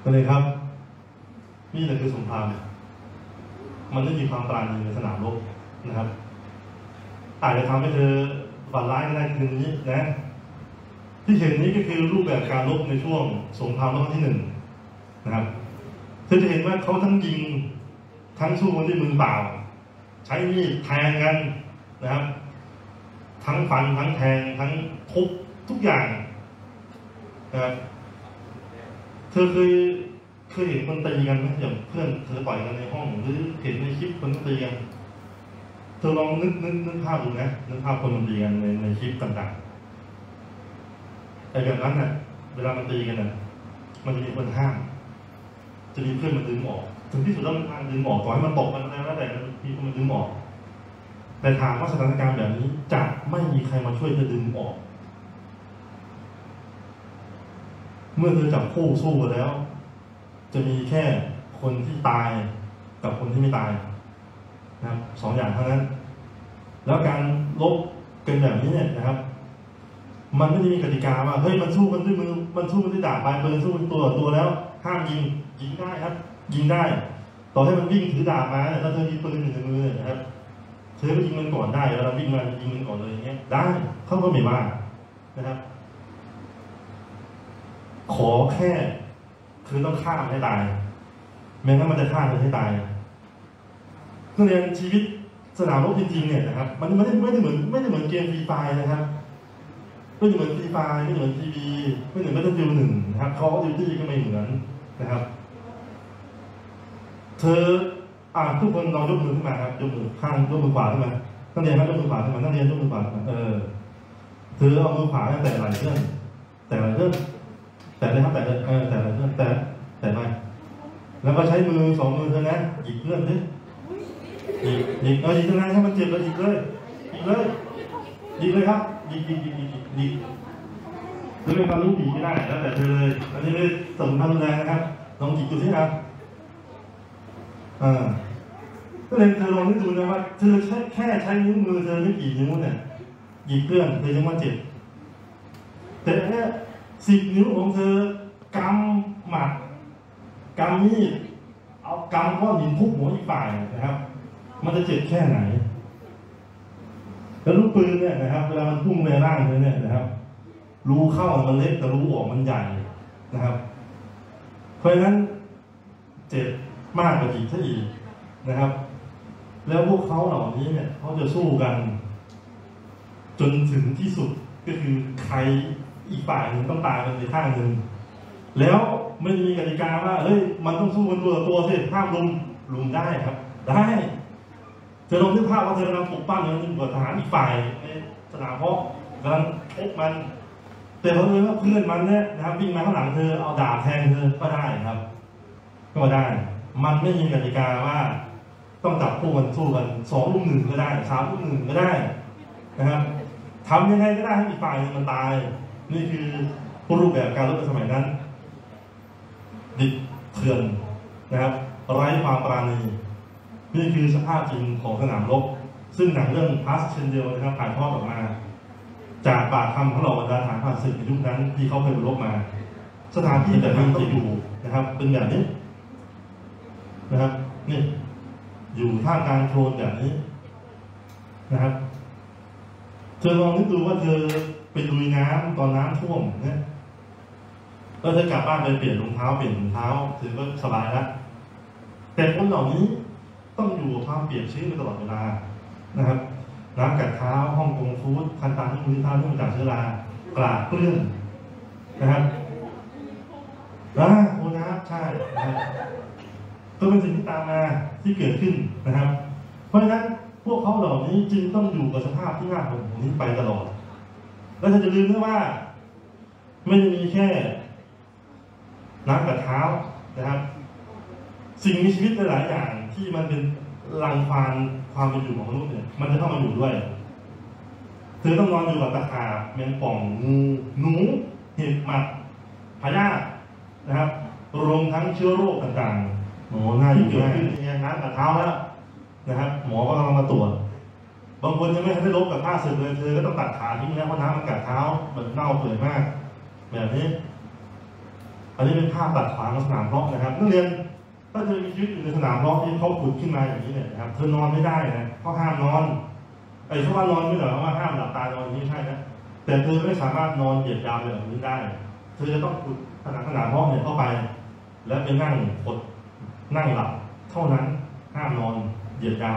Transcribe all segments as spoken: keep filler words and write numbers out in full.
นั่นเลยครับนี่แหละคือสงครามมันไม่มีความปราณีในสนามรบนะครับอาจจะทำให้เธอฝันร้ายก็ได้คืนนี้นะที่เห็นนี้ก็คือรูปแบบการรบในช่วงสงครามโลกที่หนึ่งนะครับเธอจะเห็นว่าเขาทั้งยิงทั้งสู้กันด้วยมือเปล่าใช้มีดแทงกันนะครับทั้งฟันทั้งแทงทั้งทุบทุกอย่างนะครับเธอเคยเคยเห็นคนตีกันไหมอย่างเพื่อนเธอต่อยกันในห้องหรือเห็นในคลิปคนตีกันเธอลองนึกนึกนึกภาพดูนะนึกภาพคนมันตีกันในในคลิปต่างๆแต่แบบนั้นน่ะเวลามันตีกันน่ะมันจะมีคนห้ามจะมีเพื่อนมันดึงออกถึงที่สุดแล้วมันทางดึงออกต่อให้มันตกมันอะไรแล้วแต่มีคนมันดึงออกแต่ถามว่าสถานการณ์แบบนี้จะไม่มีใครมาช่วยเธอดึงออกเมื่อเธอจับคู่สู้กันแล้วจะมีแค่คนที่ตายกับคนที่ไม่ตายนะครับสองอย่างเท่านั้นแล้วการลบกันแบบนี้เนี่ยนะครับมันไม่ได้มีกติกาว่าเฮ้ยมันสู้กันด้วยมือมันสู้กันด้วยดาบปลายปืนสู้กันตัวต่อตัวแล้วห้ามยิงยิงได้ครับยิงได้ต่อให้มันวิ่งถือดาบมาถ้าเธอมีปืนอยู่ในมือนะครับเธอก็ยิงมันก่อนได้แล้วเราวิ่งมายิงมันก่อนเลยอย่างเงี้ยได้เขาก็ไม่ว่านะครับขอแค่คือต้องฆ่ามันให้ตายแม้ถ้ามันจะฆ่ามันให้ตายนักเรียนชีวิตสนามรบจริงๆเนี่ยนะครับมันไม่ได้ไม่ได้เหมือนไม่ได้เหมือนเกมฟรีไฟนะครับไม่ได้เหมือนฟรีไฟไม่ได้เหมือนทีวีไม่เหมือนแบทเทิลฟิลด์หนึ่งนะครับคอลดิวตี้ก็ไม่เหมือนนะครับเธออ่าทุกคนลองยกมือขึ้นมาครับยกมือข้างยกมือขวาขึ้นมานักเรียนครับยกมือขวาขึ้นมานักเรียนยกมือขวาขึ้นมาเออเธอเอามือขวาแต่ไหล่เพื่อนแต่ไหล่เพื่อนแต่เลยครับแต่เลยเออแต่เลยเพื่อนแต่แต่ไปแล้วก็ใช้มือสองมือเธอนะหยิบเพื่อนดิหยิบหยิบเออหยิบตรงนั้นถ้ามันเจ็บเราหยิบเลยหยิบเลยหยิบเลยครับหยิบหยิบหยิบหยิบหยิบหรือเป็นความรู้หยิบไม่ได้แล้วแต่เธอเลยอันนี้ไม่สมความรุนแรงนะครับลองหยิบดูสิครับอ่าก็เลยเธอลองนึกดูนะว่าเธอแค่แค่ใช้นิ้วมือเธอไม่กี่นิ้วเนี่ยหยิบเพื่อนเธอยังว่าเจ็บแต่เนี่ยสิบนิ้วของเธอกำหมัดกำมีดเอากำก้อนหินทุบหัวอีกฝ่ายนะครับมันจะเจ็บแค่ไหนแล้วลูกปืนเนี่ยนะครับเวลามันพุ่งในร่างเธอเนี่ยนะครับรูเข้ามันเล็กแต่รูออกมันใหญ่นะครับเพราะฉะนั้นเจ็บมากกว่าอีกซะอีกนะครับแล้วพวกเขาเหล่านี้เนี่ยเขาจะสู้กันจนถึงที่สุดก็คือใครอีกฝ่ายหนึ่งต้องตายไปในข้างหนึ่งแล้วไม่มีกติกาว่าเฮ้ยมันต้องสู้กันตัวต่อตัวสิห้ามลุมลุมได้ครับได้เธอลองนึกภาพว่าเธอกำลังปลุกปั้นแล้วนึกว่าทหารอีกฝ่ายในสนามเพาะกำลังชกมันแต่เพราะว่าเพื่อนมันเนี่ยนะครับวิ่งมาข้างหลังเธอเอาดาบแทงเธอก็ได้ครับก็ได้มันไม่มีกติกาว่าต้องจับคู่กันสู้กันสองรุ่มหนึ่งก็ได้สามรุ่มหนึ่งก็ได้นะครับทำยังไงก็ได้ให้อีกฝ่ายนึงมันตายนี่คือรูปแบบการรบในสมัยนั้นดิบเถื่อนนะครับไร้ความปราณีนี่คือสภาพจริงของสนามรบซึ่งหนังเรื่องพาสเชนเดลนะครับถ่ายทอดออกมาจากปากคำของเหล่าบรรดาทหารผ่านศึกในยุคนั้นที่เขาเคยรบมาสถานที่แต่ละที่อยู่นะครับเป็นแบบนี้นะครับนี่อยู่ท่ามกลางโคลนแบบนี้นะครับเธอลองนึกดูว่าเธอไปลุยน้ำตอนน้ำท่วมเนี่ยแล้วเธอกลับบ้านไปเปลี่ยนรองเท้าเปลี่ยนรองเท้าถือว่าสบายแล้วแต่คนเหล่านี้ต้องอยู่กับความเปียกชื้นตลอดเวลานะครับน้ำกัดเท้าห้องกงฟูดคันตาที่มือเท้าที่มาจากเชื้อรากลาดเกลื่อนนะครับนะโอ้นะใช่นะครับก็เป็นสิ่งที่ตามมาที่เกิดขึ้นนะครับเพราะฉะนั้นพวกเขาเหล่านี้จึงต้องอยู่กับสภาพที่น่าห่วงนี้ไปตลอดและจะลืมด้วยว่าไม่ได้มีแค่น้ำกัดเท้านะครับสิ่งมีชีวิตหลายอย่างที่มันเป็นรังควานความเป็นอยู่ของมนุษย์เนี่ยมันจะเข้ามาอยู่ด้วยเธอต้องนอนอยู่กับตะขาบแมงป่องงูหนูเห็บหมัดพยาธินะครับรวมทั้งเชื้อโรคต่างๆโอ้น่าที่เกิดขึ้นในน้ำกัดเท้าแล้วนะครับหมอก็กำลังมาตรวจบางคนยังไม่ได้ลบกับผ้าสึกเลยเธอก็ต้องตัดขาทิ้งแล้วเพราะน้ำมันกัดเท้ามันเน่าเปื่อยมากแบบนี้อันนี้เป็นภาพตัดขวางสนามรบนะครับนักเรียนถ้าเธอมีชีวิตอยู่ในสนามรบที่เขาขุดขึ้นมาอย่างนี้เนี่ยนะครับเธอนอนไม่ได้นะเขาห้ามนอนไอ้คำว่านอนไม่ได้หมายว่าห้ามหลับตานอนนี่ไม่ใช่นะแต่เธอไม่สามารถนอนเหยียดยาวแบบนี้ได้เธอจะต้องขุดผนังสนามรบเนี่ยเข้าไปแล้วไปนั่งกดนั่งหลับเท่านั้นห้ามนอนเหยียดยาว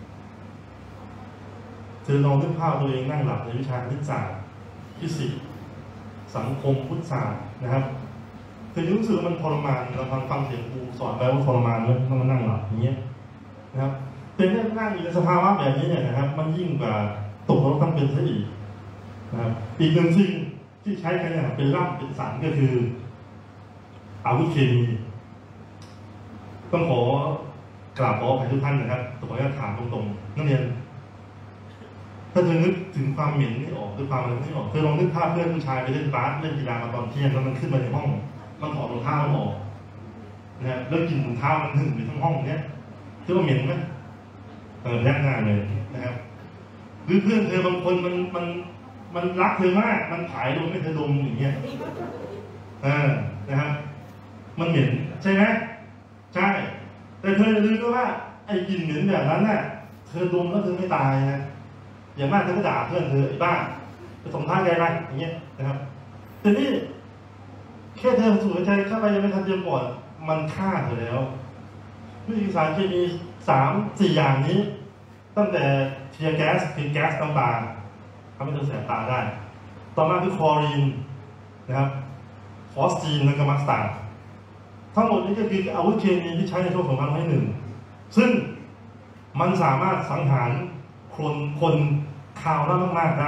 เธอลองนึกภาพตัวเองนั่งหลับในวิชาคณิตศาสตร์ฟิสิกส์สังคมพุทธศาสตร์นะครับเธอรู้สึกว่ามันทรมานเราฟังฟังเสียงครูสอนไปว่าทรมานเลยต้องมานั่งหลับอย่างเงี้ยนะครับแต่เนี่ยนั่งอยู่ในสภาวะแบบนี้เนี่ยนะครับมันยิ่งกว่าตกนรกทั้งเป็นซะอีกนะครับอีกหนึ่งสิ่งที่ใช้กันเนี่ยเป็นร่ำเป็นสันก็คืออาวุธเคมีต้องขอกราบขออภัยทุกท่านนะครับขออนุญาตถามตรงๆนักเรียนถ้าเธอนึกถึงความเหม็นนี่ออกหรือความอะไรนี่ออกเธอลองนึกภาพเพื่อนผู้ชายไปเล่นบาสเล่นกีฬามาตอนเที่ยงแล้วมันขึ้นมาในห้องมันถอดรองเท้าออกนะแล้วกินรองเท้ามันหนึ่งในทั้งห้องเนี้ยคิดว่าเหม็นไหมเออแยกหน้าเลยนะครับหรือเพื่อนเธอบางคนมันมันมันรักเธอมากมันผายลมให้เธอดมอย่างเงี้ยเออนะครับมันเหม็นใช่ไหมใช่แต่เธออย่าลืมด้วยว่าไอ้กลิ่นเหม็นแบบนั้นน่ะเธอดมแล้วเธอไม่ตายนะอย่างมากเธอก็ด่าเพื่อนเธอไอ้บ้าจะส่งท้ายใจอะไรอย่างเงี้ยนะครับแต่นี่แค่เธอสูดใจเข้าไปยังไม่ทันเตรียมปอดมันฆ่าเธอแล้ววิธีสารเคมีสามสี่อย่างนี้ตั้งแต่เทียร์แก๊สคือแก๊สน้ำตาทำให้เธอแสบตาได้ต่อมาคือคลอรีนนะครับฟอสจีนและก็มัสตาร์ดทั้งหมดนี้ก็คืออาวุธเคมีที่ใช้ในช่วงสงครามโลกครั้งที่หนึ่งซึ่งมันสามารถสังหารคนคนข่าวนั้นมากๆได้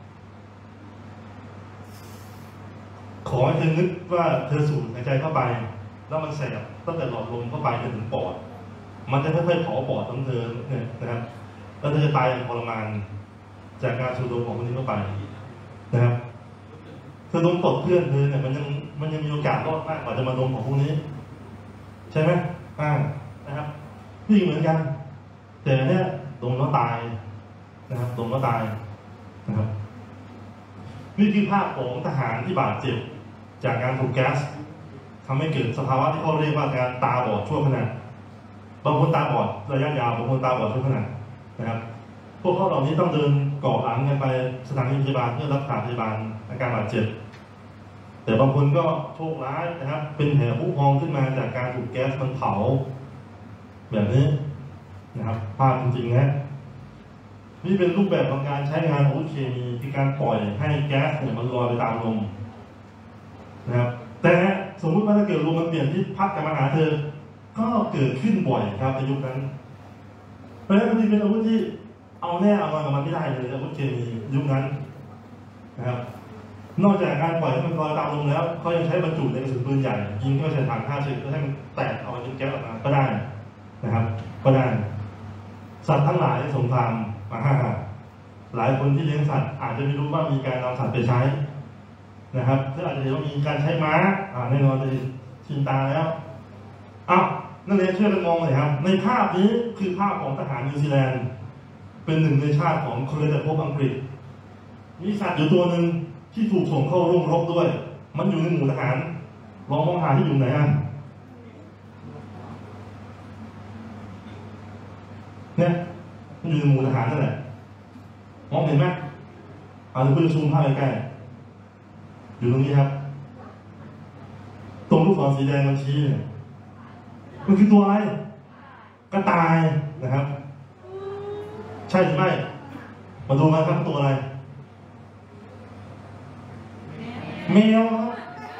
ขอให้เธอนึกว่าเธอสูดหายใจเข้าไปแล้วมันแสบตั้งแต่หลอดลมเข้าไปจนถึงปอดมันจะค่อยๆเผาปอดของเธอเนี่ยนะครับแล้วเธอจะตายอย่างทรมานจากการสูดดมของคนนี้เข้าไปนะครับเธอดมตดเพื่อนเธอเนี่ยมันยังมันยังมีโอกาสรอดมากกว่าจะมาดมของพวกนี้ใช่ไหมอ่านะครับนี่เหมือนกันแต่เนี่ยดมแล้วตายนะครับดมแล้วตายนะครับนี่คือภาพของทหารที่บาดเจ็บจากการถูกแก๊สทำให้เกิดสภาวะที่เขาเรียกว่าการตาบอดชั่วขณะบางคนตาบอดระยะยาวบางคนตาบอดชั่วขณะนะครับพวกเขาเหล่านี้ต้องเดินเกาะหลังกันไปสถานีพยาบาลเพื่อรักษาพยาบาลอาการบาดเจ็บแต่บางคนก็โชคร้ายนะครับเป็นแผลผุพองขึ้นมาจากการถูกแก๊สมันเผาแบบนี้นะครับภาพจริงๆนะนี่เป็นรูปแบบของการใช้งานอาวุธเคมีคือการปล่อยให้แก๊สเนี่ยมันลอยไปตามลมนะครับแต่สมมุติว่าถ้าเกิดลมมันเปลี่ยนทิศพัดกลับมาหาเธอก็เกิดขึ้นบ่อยครับในยุคนั้นเพราะฉะนั้นมันเป็นอาวุธที่เอาแน่เอานอนกับมันไม่ได้เลยอาวุธเคมียุคนั้นนะครับนอกจากการปล่อยให้มันลอยตามลมแล้วเขายังใช้บรรจุในกระสุนปืนใหญ่ยิงเข้าใส่ถังฆ่าเชื้อเพื่อให้มันแตกเอาแก๊สออกมาก็ได้นะครับก็ได้สัตว์ทั้งหลายในสงครามมาห้าหลายคนที่เลี้ยงสัตว์อาจจะไม่รู้ว่ามีการนำสัตว์ไปใช้นะครับหรืออาจจะเห็นว่ามีการใช้ม้าอ่าแน่นอนจะชินตาแล้วอ้าวนักเรียนช่วยกันมองหน่อยครับในภาพนี้คือภาพของทหารนิวซีแลนด์เป็นหนึ่งในชาติของโคลอเนียลภพอังกฤษมีสัตว์อยู่ตัวหนึ่งที่ถูกส่งเข้าร่วมรบด้วยมันอยู่ในหมู่ทหารลองมองหาที่อยู่ไหนอ่ะเนี่ยมันอยู่ในหมู่ทหารนั่นแหละมองเห็นไหมเอาดูเพื่อซูมภาพใกล้ๆอยู่ตรงนี้ครับตรงลูกศรสีแดงมันชี้เนี่ยมันคือตัวอะไรกระต่ายนะครับใช่หรือไม่มาดูกันครับตัวอะไรแมวครับ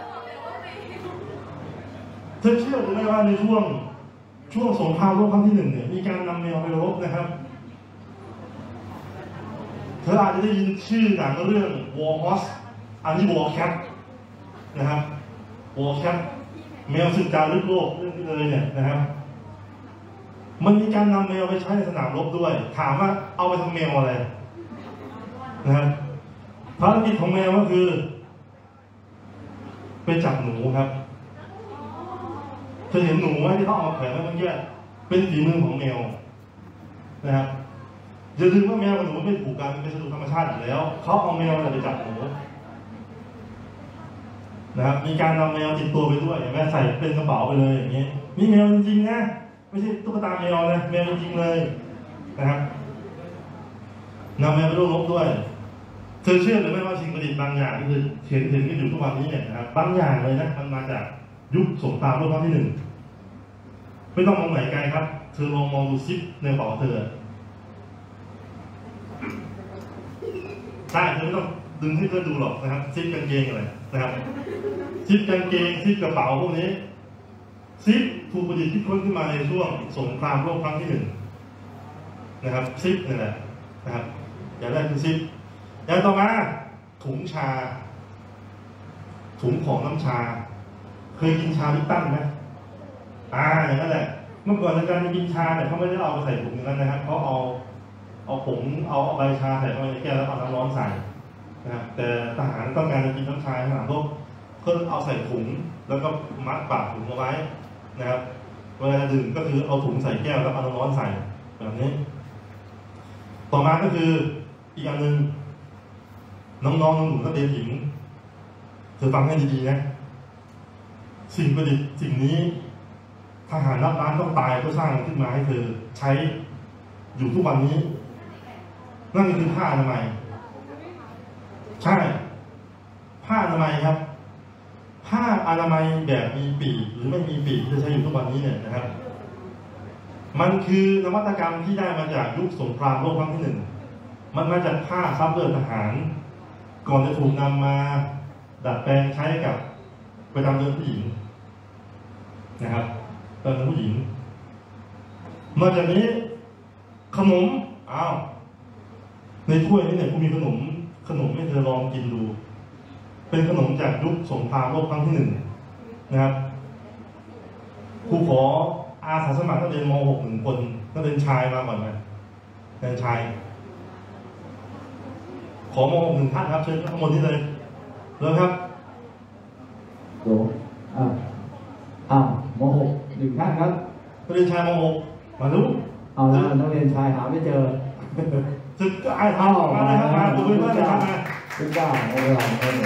เธอเชื่อหรือไม่ว่าในช่วงช่วงสงครามโลกครั้งที่หนึ่งเนี่ยมีการนำแมวไปรบนะครับเธออาจจะได้ยินชื่อหนังเรื่อง War Horse อันนี้ War Cat นะครับ War Cat แมวศึกจารึกโลกเรื่องนี้เลยเนี่ยนะครับมันมีการนำแมวไปใช้ในสนามรบด้วยถามว่าเอาไปทำแมวอะไรนะครับภารกิจของแมวก็คือไปจับหนูครับเคยเห็นหนูไหมที่เขาเอามาแขวนไว้เมื่อกี้เป็นฝีมือของแมวนะครับอย่าลืมว่าแมวกับหนูไม่ถูกกันเป็นสัตว์ธรรมชาติอยู่แล้วเขาเอาแมวไปจับหนูนะครับมีการนำแมวติดตัวไปด้วยแม่ใส่เป็นกระเป๋าไปเลยอย่างนี้นี่แมวจริงๆนะไม่ใช่ตุ๊กตาแมวนะแมวจริงๆเลยนะครับนำแมวไปร่วมรบด้วยเธอเชื่อหรือไม่ว่าสิ่งประดิษฐ์บางอย่างที่คือเห็นเห็นกันอยู่ทุกวันนี้เนี่ยนะครับบางอย่างเลยนะมันมาจากยุคสงครามโลกครั้งที่หนึ่งไม่ต้องมองไหนไกลครับเธอลองมองดูซิปในกระเป๋าเธอใช่เธอไม่ต้องดึงให้เพื่อนดูหรอกนะครับซิปกางเกงอะไรนะครับซิปกางเกงซิปกระเป๋าพวกนี้ซิปถูกประดิษฐ์ที่ค้นขึ้นมาในช่วงสงครามโลกครั้งที่หนึ่งนะครับซิปนี่แหละนะครับอย่างแรกคือซิปอย่างต่อมาถุงชาถุงของน้ำชาเคยกินชาลิปตันไหมอ่าอย่างนั้นแหละเมื่อก่อนในการกินชาเนี่ยเขาไม่ได้เอาไปใส่ถุงอย่างนั้นนะครับเขาเอาเอาผงเอาใบชาใส่เข้าไปในแก้วแล้วเอาน้ำร้อนใส่นะครับแต่ทหารต้องการจะกินน้ำชาทหารพวกก็เอาใส่ถุงแล้วก็มัดปากถุงเอาไว้นะครับเวลาดื่มก็คือเอาถุงใส่แก้วแล้วเอาน้ำร้อนใส่แบบนี้ต่อมาก็คืออีกอันหนึ่งน้องๆหนูๆนักเรียนหญิงเธอฟังให้ดีๆนะสิ่งประดิษฐ์สิ่งนี้ทหารนับล้านต้องตายเพื่อสร้างขึ้นมาให้เธอใช้อยู่ทุกวันนี้นั่นก็คือผ้าอนามัยใช่ผ้าอนามัยครับผ้าอนามัยแบบมีปีกหรือไม่มีปีกที่จะใช้อยู่ทุกวันนี้เนี่ยนะครับมันคือนวัตกรรมที่ได้มาจากยุคสงครามโลกครั้งที่หนึ่งมันมาจากผ้าซับเลือดทหารก่อนจะถูกนำมาดัดแปลงใช้กับประจำเดือนผู้หญิงนะครับประจำเดือนผู้หญิงนอกจากนี้ขนมอ้าวในถ้วยนี้เนี่ยผมมีขนมขนมให้เธอลองกินดูเป็นขนมจากยุคสงครามโลกครั้งที่หนึ่งนะครับครูขออาสาสมัครนักเรียนม หก หนึ่งคนนักเรียนชายมาก่อนนะนักเรียนชายขอม หก หนึ่งท่านครับเชิญข้างบนนี้เลยเริ่มครับโหอ่าอ่ามหกหนึ่งท่านครับนักเรียนชายม หกมาดูเอาละนักเรียนชายหาไม่เจอสึกไอ้ท่านมาเลยครับมาดูเพื่อนๆเลยครับมาขึ้นก้าวโอ้โหโอ้โห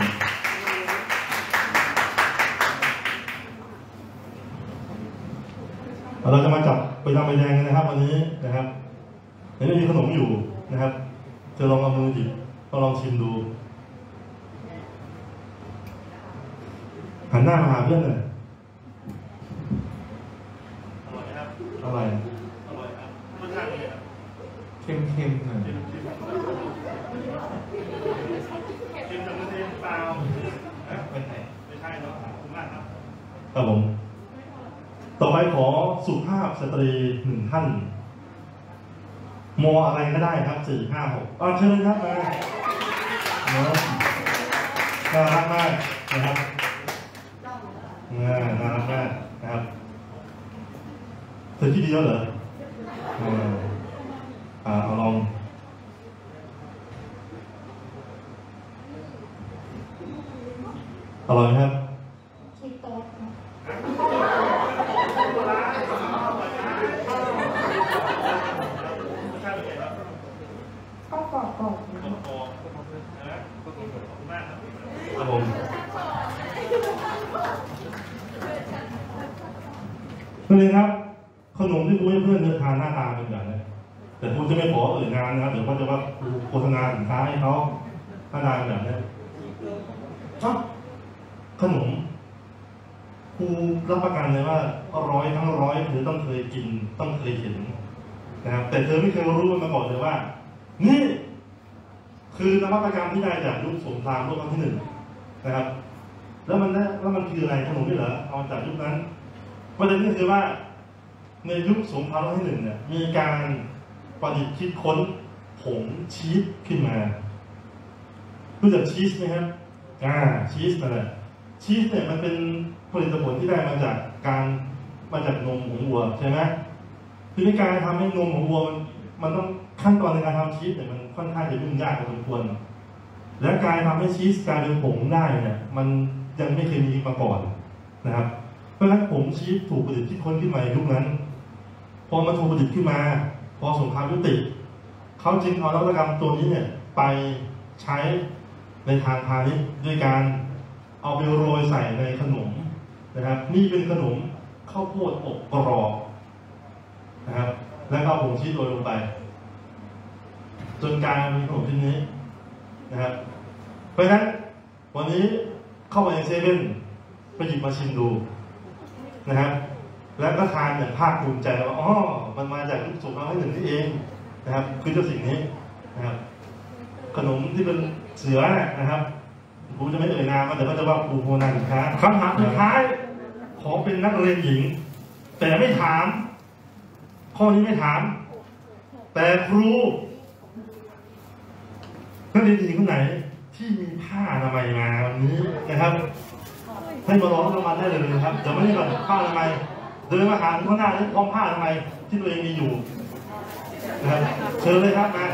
เราจะมาจับไปทำใบแดงกันนะครับวันนี้นะครับเดี๋ยวมีขนมอยู่นะครับจะลองเอามือหยิบก็ลองชิมดูหันหน้ามาหาเพื่อนเลยอร่อยครับอร่อยอร่อยครับรสชาติเป็นไงครับเค็มๆหน่อยเค็มจากมือเต็มเปล่าไม่ใช่ไม่ใช่เนาะขอบคุณมากครับครับผมต่อไปขอสุภาพสตรีหนึ่งท่านมออะไรก็ได้ครับสี่ห้าหกอ๋อเชิญครับมาเนาะน่ารักมากนะครับน่าน่ารักมากนะครับเธอคิดดีแล้วเหรออ่าเอาลองอร่อยครับคิดโต๊ะก็กรอบกรอบครับผมนี่ครับขนมที่คุณให้เพื่อนเดินทานหน้าตาเป็นแบบนี้แต่คุณจะไม่ขอเอ่ยนามนะครับเดี๋ยวเขาจะว่าโฆษณาสินค้าให้เขาหน้าตาเป็นแบบนี้ครับขนมครูรับประกันเลยว่าร้อยทั้งร้อยเธอต้องเคยกินต้องเคยเห็นนะครับแต่เธอไม่เคยรู้มาก่อนเลยว่านี่คือนวัตกรรมที่ได้จากยุคสงครามโลกครั้งที่หนึ่งนะครับแล้วมันแล้วมันคืออะไรขนมนี่เหรอเอาจากยุคนั้นประเด็นก็คือว่าในยุคสงครามโลกที่หนึ่งเนี่ยมีการประดิษฐ์คิดค้นผงชีสขึ้นมารู้จักชีสไหมครับอ่าชีสนั่นแหละชีสเนี่ยมันเป็นผลิตผลที่ได้มาจากการมาจากนมของวัวใช่ไหมทีนี้การทำให้นมของวัวมันต้องขั้นตอนในการทำชีสเนี่ยมันค่อนข้างจะยุ่งยากพอสมควรและการทำให้ชีสกลายเป็นผงได้เนี่ยมันยังไม่เคยมีมาก่อนนะครับเพราะฉะนั้นผงชีสถูกประดิษฐ์ที่ค้นขึ้นมาในยุคนั้นพอมาถูกประดิษฐ์ขึ้นมาพอสงครามยุติเขาจึงเอานวัตกรรมตัวนี้เนี่ยไปใช้ในทางพาณิชย์ด้วยการเอาไปโรยใส่ในขนมนะครับนี่เป็นขนมข้าวโพดอบกรอบนะครับแล้วก็ผงชีสโรยลงไปจนกลายเป็นขนมชิ้นนี้นะครับเพราะฉะนั้นวันนี้เข้าไปในเซเว่นไปหยิบมาชิมดูนะครับแล้วก็ทานอย่างภาคภูมิใจว่าอ๋อมันมาจากยุคสงครามโลกที่หนึ่งนี่เองนะครับคือเจ้าสิ่งนี้นะครับขนมที่เป็นเสือนะครับผมจะไม่เอ่ยนามมันแต่ก็จะว่าครูโคนันครับคำถามสุดท้ายขอเป็นนักเรียนหญิงแต่ไม่ถามข้อนี้ไม่ถามแต่ครูนักเรียนหญิงคนไหนที่มีผ้าอนามัยมาวันนี้นะครับให้มาร้องรางวัลได้เลยนะครับเดี๋ยวไม่ได้แบบผ้าอนามัยเดินมาหาข้างหน้าแล้วพร้อมผ้าอนามัยที่ตัวเองมีอยู่นะครับเชิญเลยครับมา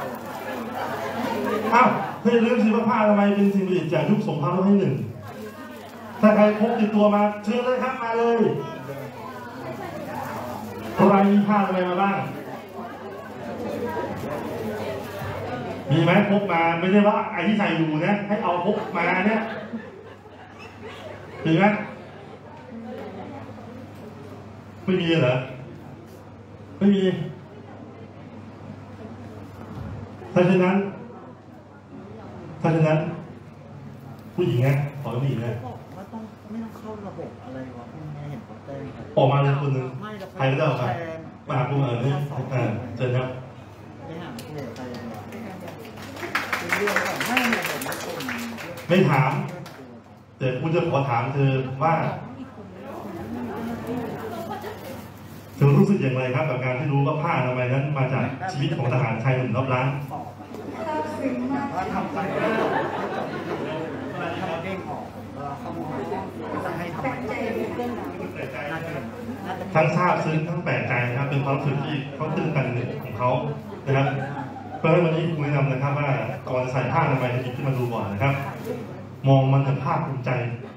อ้าวให้ลืมสิว่าผ้าอนามัยเป็นสิ่งประดิษฐ์จากยุคสงครามโลกที่หนึ่งถ้าใครพกติดตัวมาเชิญเลยครับมาเลยใครมีผ้าอนามัยมาบ้างมีไหมพกมาไม่ได้ว่าไอ้ที่ใส่อยู่นะให้เอาพกมาเนี่ยมีไหมไม่มีเหรอไม่มีถ้าเช่นนั้นถ้าเช่นนั้นผู้หญิงนะขอผู้หญิงนะว่าต้องไม่ต้องเข้าระบบอะไรวะพวกนี้เห็นเขาแจ้งครับออกมาเลยคนหนึ่งใครก็ได้ออกมามาหาผู้เอ๋ยนี่เชิญครับไม่หาผู้เอ๋ยใครเลยเป็นเรื่องของไม่เนี่ยผมไม่ส่งไม่ถามแต่คุณจะขอถามเธอว่าเธอรู้สึกอย่างไรครับกับการที่รู้ว่าผ้าอนามัยนั้นมาจากชีวิตของทหารชายหนุ่มรอบล้านซาบซึ้งมากว่าทำไปแล้วทำเด้งออกเราเข้ามาจะให้ทำไมทั้งทราบซึ้งทั้งแปลกใจนะครับเป็นความรู้สึกที่เขาตื่นตันของเขานะครับเพราะฉะนั้นวันนี้ผมแนะนำนะครับว่าก่อนใส่ผ้าอนามัยจะหยิบขึ้นมาดูก่อนนะครับมองมันเป็นภาพภูมิใจ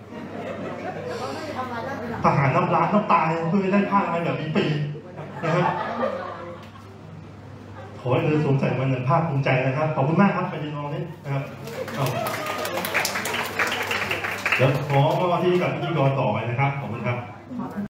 ทหารน้ำร้านน้ำตายเพื่อได้ผ้าอนามัยแบบมีปีนะครับขอให้เธอสวมใส่มันเหมือนภาพภูมิใจนะครับขอบคุณมากครับไปยืนมองนี่นะครับเดี๋ยวขอมาที่กับพิธีกรต่อไปนะครับขอบคุณครับ